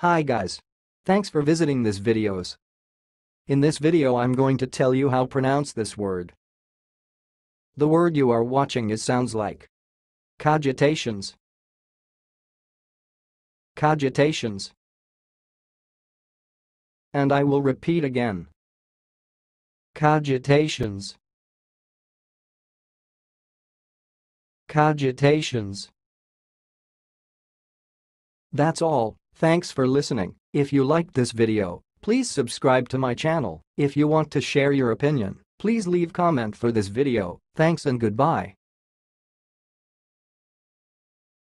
Hi guys. Thanks for visiting this videos. In this video I'm going to tell you how pronounce this word. The word you are watching sounds like cogitations. Cogitations. And I will repeat again. Cogitations. Cogitations. That's all. Thanks for listening. If you liked this video, please subscribe to my channel. If you want to share your opinion, please leave comment for this video. Thanks and goodbye.